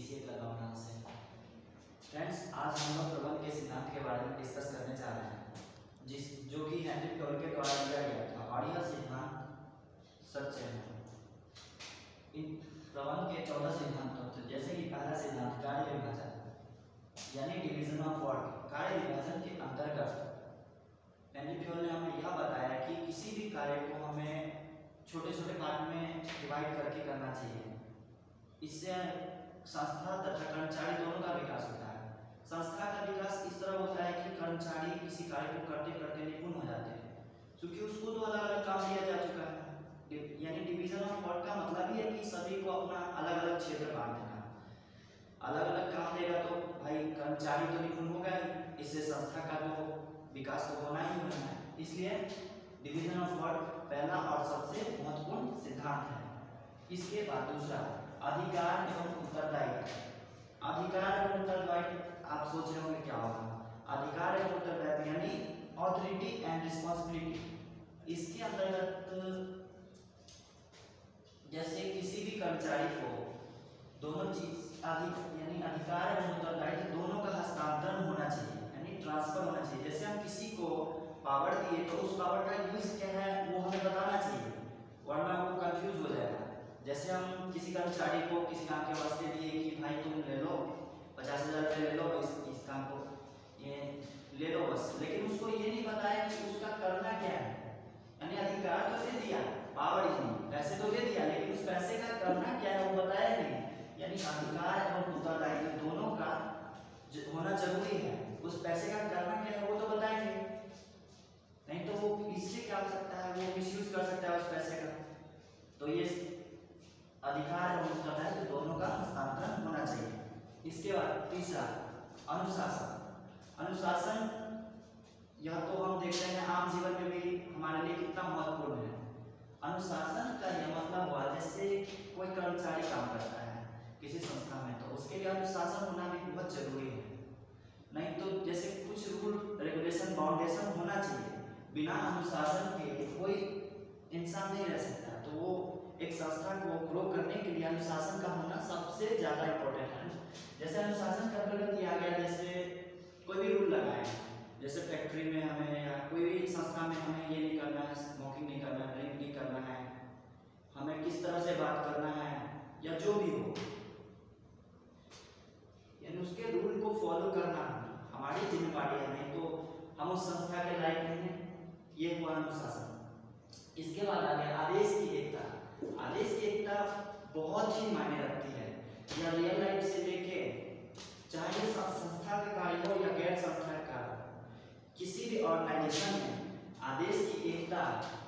देखिए लगावना से। फ्रेंड्स, आज हम लोग प्रबंध के सिद्धांत के बारे में डिस्कस करने जा रहे हैं, जो कि हेनरी टोल के द्वारा दिया गया था, और यह सिद्धांत सच है। इन प्रबंध के 14 सिद्धांत होते हैं, जैसे कि पहला सिद्धांत कार्य विभाजन यानी डिवीजन ऑफ वर्क। कार्य विभाजन के अंतर्गत हेनरी टोल ने हमें यह बताया कि किसी भी कार्य को हमें छोटे छोटे पार्ट में डिवाइड करके करना चाहिए। इससे संस्था तथा कर्मचारी दोनों का विकास होता है। संस्था का विकास इस तरह होता है कि कर्मचारी किसी कार्य को करते करते निपुण हो जाते हैं, क्योंकि उसको तो अलग अलग काम दिया जा चुका है। यानी डिवीजन ऑफ वर्क का मतलब ही है कि सभी को अपना अलग अलग क्षेत्र बांट देना। अलग अलग काम देगा तो भाई कर्मचारी तो निपुण होगा ही, इससे संस्था का तो विकास तो होना ही होना है। इसलिए डिवीजन ऑफ वर्क पहला और सबसे महत्वपूर्ण सिद्धांत है। इसके बाद दूसरा अधिकार एवं उत्तरदायित्व। अधिकार एवं उत्तरदायित्व आप सोच रहे होंगे क्या होगा। अधिकार एवं उत्तरदायित्व यानी ऑथोरिटी एंड रिस्पांसिबिलिटी। इसके अंतर्गत जैसे किसी भी कर्मचारी को दोनों चीज यानी अधिकार एवं उत्तरदायित्व दोनों का हस्तांतरण होना चाहिए, यानी ट्रांसफर होना चाहिए। जैसे हम किसी को पावर दिए तो उस पावर का यूज क्या है वो हमें बताना चाहिए, वरना वो कंफ्यूज हो जाएगा। जैसे हम किसी कर्मचारी को किसी काम के वास्ते दिए कि भाई तुम ले लो 50,000 रुपये ले लो, इस काम को ये ले लो बस, लेकिन उसको ये नहीं बताया कि उसका करना क्या है। यानी अधिकार तो दे दिया, पावर ही पैसे तो दे दिया, लेकिन उस पैसे का करना क्या है वो बताया नहीं। यानी अधिकार एवं उत्तरदायित्व दोनों का होना जरूरी है। उस पैसे का करना क्या है वो तो बताएंगे, नहीं तो वो इससे क्या हो सकता है, वो मिसयूज कर सकता है उस पैसे का। तो ये अधिकार और उत्तरदायित्व दोनों का हस्तांतरण होना चाहिए। इसके बाद तीसरा अनुशासन। अनुशासन यह तो हम देखते हैं आम जीवन में भी हमारे लिए कितना महत्वपूर्ण है। अनुशासन का यह मतलब हुआ जैसे कोई कर्मचारी काम करता है किसी संस्था में, तो उसके लिए अनुशासन होना भी बहुत जरूरी है। नहीं तो जैसे कुछ रूल रेगुलेशन बाउंडेशन होना चाहिए, बिना अनुशासन के कोई इंसान नहीं रह सकता। तो वो एक संस्था को ग्रो करने के लिए अनुशासन का होना सबसे ज़्यादा इम्पोर्टेंट है। जैसे अनुशासन का अंतर्गत दिया गया, जैसे कोई भी रूल लगाए, जैसे फैक्ट्री में हमें या कोई भी संस्था में हमें ये नहीं करना है, स्मोकिंग नहीं करना है, ड्रिंक नहीं करना है, हमें किस तरह से बात करना है या जो भी हो, यानी उसके रूल को फॉलो करना हमारी जिम्मेदारी है। नहीं तो हम उस संस्था के लायक नहीं है। ये हुआ अनुशासन। इसके बाद आ गया आदेश की एकता। आदेश की एकता बहुत ही मायने रखती है। यह रियल लाइफ से लेके चाहे संस्था का कार्य हो या गैर संस्था का, किसी भी ऑर्गेनाइजेशन में आदेश की एकता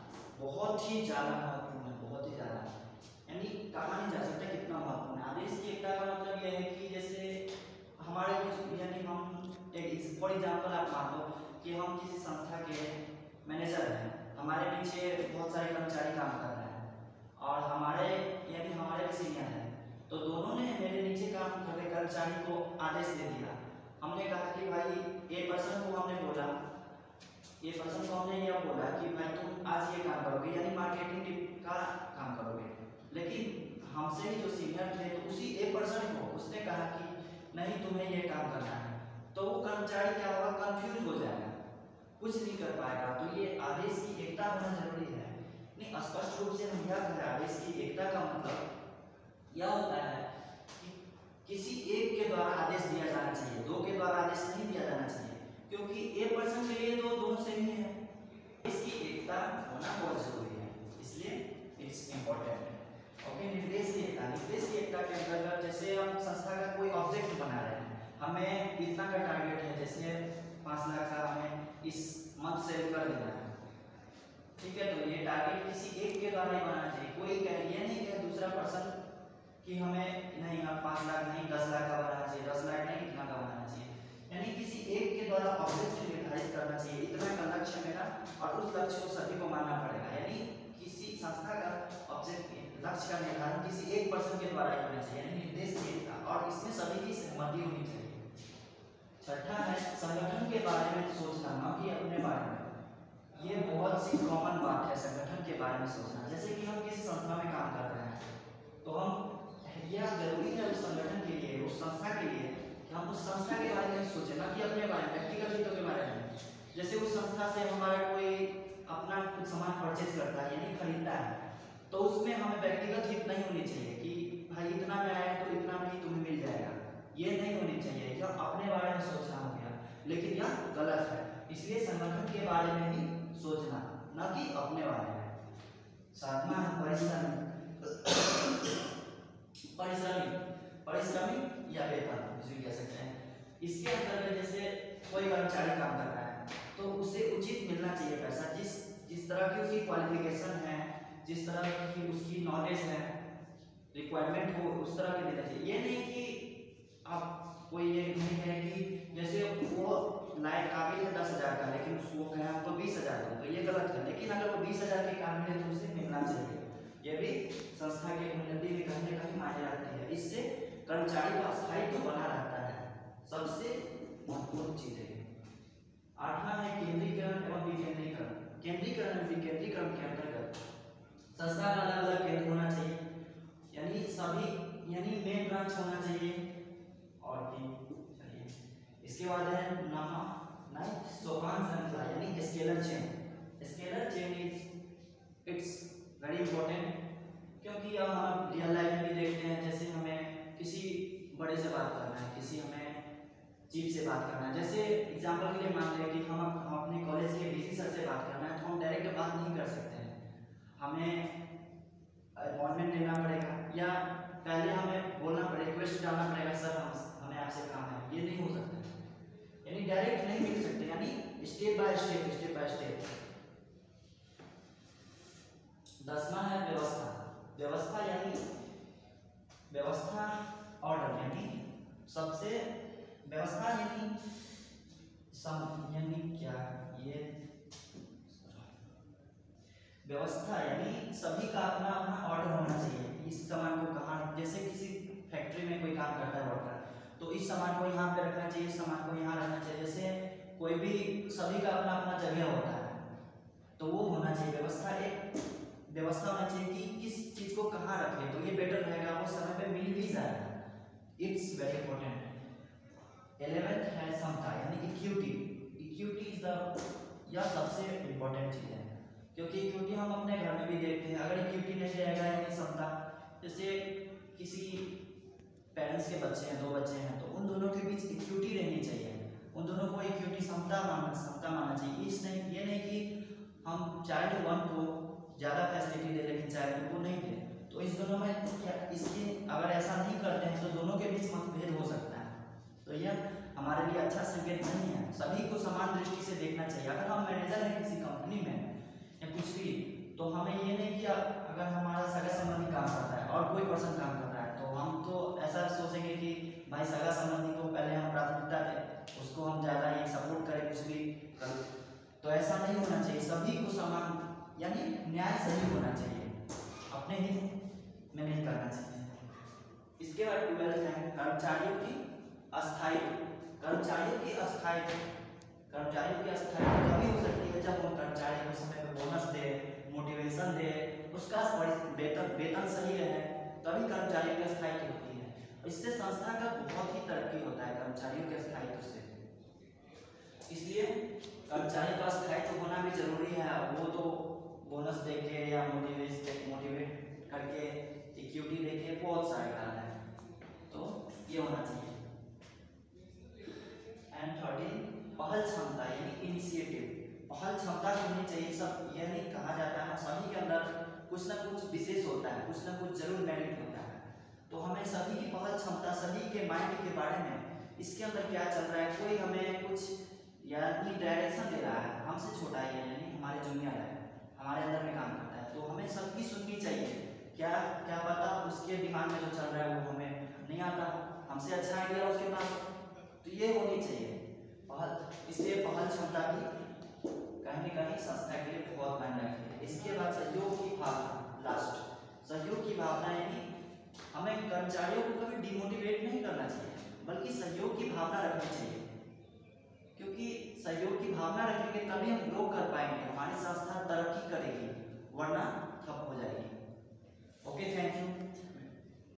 बहुत ही ज़्यादा महत्वपूर्ण है, बहुत ही ज़्यादा। यानी कहा नहीं जा सकता कितना महत्वपूर्ण है। आदेश की एकता का मतलब यह है कि जैसे हमारे कुछ यानी हम एक फॉर एग्जाम्पल आप मान लो कि हम किसी संस्था के मैनेजर हैं, हमारे नीचे बहुत सारे कर्मचारी काम कर रहे हैं और हमारे यानी हमारे भी सीनियर हैं, तो दोनों ने मेरे नीचे काम कर रहे कर्मचारी को आदेश दे दिया। हमने कहा कि भाई ए पर्सन को हमने बोला, ये पर्सन को हमने यह बोला कि भाई तुम आज ये काम करोगे, यानी मार्केटिंग का काम करोगे, लेकिन हमसे भी जो सीनियर थे तो उसी ए पर्सन को उसने कहा कि नहीं तुम्हें ये काम करना है, तो वो कर्मचारी क्या होगा, कंफ्यूज हो जाएगा, कुछ नहीं कर पाएगा। तो ये आदेश की एकता होना जरूरी है। नहीं, स्पष्ट रूप से हम यह कहें आदेश की एकता का मतलब यह होता है कि किसी एक के द्वारा आदेश दिया जाना चाहिए, दो के द्वारा आदेश नहीं दिया जाना चाहिए, क्योंकि एक पर्सन के लिए तो दोनों सेम ही है। इसकी एकता होना बहुत जरूरी है, इसलिए इट्स इम्पोर्टेंट है। ओके, निर्देश की एकता। निर्देश की एकता के अंतर्गत जैसे हम संस्था का कोई ऑब्जेक्ट बना रहे हैं, हमें इतना का टारगेट है, जैसे 5 लाख का हमें इस मंथ सेल कर देना है, ठीक है, तो ये टारगेट किसी एक के द्वारा ही बनाना चाहिए। कोई ये नहीं कि दूसरा पर्सन कि हमें नहीं 5 लाख नहीं 10 लाख का बनाना चाहिए, 10 लाख नहीं इतना का बनाना चाहिए, यानी किसी एक के द्वारा ऑब्जेक्ट निर्धारित करना चाहिए, इतना का लक्ष्य मेरा, और उस लक्ष्य को सभी को मानना पड़ेगा। यानी किसी संस्था का ऑब्जेक्ट लक्ष्य का निर्धारण किसी एक पर्सन के द्वारा ही होना चाहिए, यानी निर्देश की एकता, और इसमें सभी की सहमति होनी चाहिए। छठा है संगठन के बारे में सोचना, न कि अपने बारे में। ये बहुत सी कॉमन बात है संगठन के बारे में सोचना। जैसे कि हम किसी संस्था में काम कर रहे हैं तो हम यह जरूरी है उस संगठन के लिए, उस संस्था के लिए कि हम उस संस्था के बारे में सोचें, ना कि अपने बारे में, व्यक्तिगत हितों के बारे में। जैसे उस संस्था से हमारा कोई अपना कुछ सामान परचेज करता है यानी खरीदता है, तो उसमें हमें व्यक्तिगत हित नहीं होनी चाहिए कि भाई इतना में आया तो इतना में ही तुम्हें मिल जाएगा, ये नहीं होनी चाहिए। यह अपने बारे में सोचना हो गया, लेकिन यह गलत है। इसलिए संगठन के बारे में ही सोचना, न कि अपने बारे में। सातवां है परिश्रमिक या वेतन जिसे कह सकते हैं। इसके अंतर्गत जैसे कोई कर्मचारी काम कर रहा है तो उसे उचित मिलना चाहिए पैसा, जिस तरह की उसकी क्वालिफिकेशन है, जिस तरह की उसकी नॉलेज है, रिक्वायरमेंट हो, उस तरह के देना चाहिए। ये नहीं कि आप कोई ये नहीं है कि जैसे वो लायक काबिल है 10,000 का, लेकिन उसको कहें हमको 20,000 दो, तो ये गलत है। लेकिन अगर वो 20,000 के काबिल है तो उसे मिलना चाहिए। ये भी संस्था के उन्नति में कहीं ना कहीं मायने रखती है। इससे कर्मचारी का स्थायित्व बना रहता है, सबसे महत्वपूर्ण चीज है। आठवां है केंद्रीकरण एवं विकेंद्रीकरण। केंद्रीकरण एवं विकेंद्रीकरण के अंतर्गत संस्था का अलग अलग केंद्र होना चाहिए, यानी सभी यानी मेन ब्रांच होना चाहिए। और भी चलिए इसके बाद है सोपान श्रृंखला यानी scalar chain. Scalar chain it's very important, क्योंकि अब हम रियल लाइफ में भी देखते हैं। जैसे हमें किसी बड़े से बात करना है, किसी हमें चीफ से बात करना है। जैसे एग्जांपल के लिए मान लें कि हम अपने कॉलेज के डीसी सर से बात करना है, तो हम डायरेक्ट बात नहीं कर सकते हैं, हमें अपॉइंटमेंट लेना पड़ेगा या पहले हमें बोलना पड़ेगा, रिक्वेस्ट डालना पड़ेगा, सर हमें आपसे काम है। ये नहीं हो सकता, यानी डायरेक्ट नहीं मिल सकते, यानी स्टेप बाय स्टेप। 10वां है व्यवस्था यानी व्यवस्था ऑर्डर, यानी सबसे व्यवस्था यानी क्या ये व्यवस्था यानी सभी का अपना अपना ऑर्डर होना चाहिए। इस सामान को कहाँ, जैसे किसी फैक्ट्री में कोई काम करता है वर्कर, तो इस सामान को यहाँ पे रखना चाहिए, इस सामान को यहाँ रखना चाहिए। जैसे कोई भी सभी का अपना अपना जगह होता है, तो वो होना चाहिए व्यवस्था। एक व्यवस्था होना चाहिए कि किस चीज को कहाँ रखें तो ये बेटर रहेगा, वो समय पे मिल भी जाएगा। It's very important. 11th है समता यानी इक्विटी। इक्विटी इज द यह सबसे इंपॉर्टेंट चीज है, क्योंकि इक्विटी हम अपने घर में भी देखते हैं। अगर इक्विटी नहीं रहेगा यानी समता, जैसे किसी पेरेंट्स के बच्चे हैं, 2 बच्चे हैं, तो उन दोनों के बीच इक्विटी रहनी चाहिए। उन दोनों को इक्विटी समता मानना चाहिए। ये नहीं कि हम चाइल्ड 1 को ज़्यादा फैसिलिटी दे लेकिन चाइल्ड 2 को नहीं दे, तो इस दोनों में क्या इसकी अगर ऐसा नहीं करते हैं तो दोनों के बीच मतभेद हो सकता है, तो यह हमारे लिए अच्छा संकेत नहीं है। सभी को समान दृष्टि से देखना चाहिए। अगर हम मैनेजर हैं किसी कंपनी में या कुछ भी, तो हमें ये नहीं कि अगर हमारा सगा संबंधी काम करता है और कोई पर्सन काम कर रहा है, तो हम तो ऐसा सोचेंगे कि भाई सगा संबंधी को पहले हम प्राथमिकता दें, उसको हम ज़्यादा ये सपोर्ट करें, कुछ भी करें, तो ऐसा नहीं होना चाहिए। सभी को समान यानी न्याय सही होना चाहिए, अपने हित में नहीं करना चाहिए। इसके बाद 12 है कर्मचारियों की अस्थायित्व। कर्मचारियों की अस्थायित्व तभी हो सकती है जब हम कर्मचारी को समय पर बोनस दे, मोटिवेशन दे, उसका वेतन सही रहे, तभी कर्मचारियों की अस्थायित्व होती है। इससे संस्था का बहुत ही तरक्की होता है कर्मचारियों के अस्थायित्व से। इसलिए कर्मचारी का अस्थायित्व होना भी जरूरी है। वो तो बोनस देके या मोटिवेट करके इक्विटी देके बहुत सारे कारण है, तो ये होना चाहिए। एंड 13 पहल क्षमता यानी इनिशिएटिव। पहल क्षमता होनी चाहिए। सब यानी कहा जाता है सभी के अंदर कुछ ना कुछ विशेष होता है, कुछ ना कुछ जरूर मेरिट होता है, तो हमें सभी की पहल क्षमता, सभी के माइंड के बारे में इसके अंदर क्या चल रहा है, कोई हमें कुछ यानी डायरेक्शन दे रहा है, हमसे छोटा है यानी हमारे जूनियर है, हमारे अंदर में काम करता है, तो हमें सबकी सुननी चाहिए। क्या पता उसके दिमाग में जो चल रहा है वो हमें नहीं आता, हमसे अच्छा आइडिया उसके पास, तो ये होनी चाहिए पहल। इसलिए पहल क्षमता भी कहीं न कहीं संस्था के लिए बहुत मायने रखती है। इसके बाद सहयोग की भावना, लास्ट सहयोग की भावना यानी हमें कर्मचारियों को कभी डिमोटिवेट नहीं करना चाहिए, बल्कि सहयोग की भावना रखनी चाहिए, क्योंकि सहयोग की भावना रखेंगे तभी हम ग्रो कर पाएंगे, हमारी संस्था तरक्की करेगी, वरना ठप हो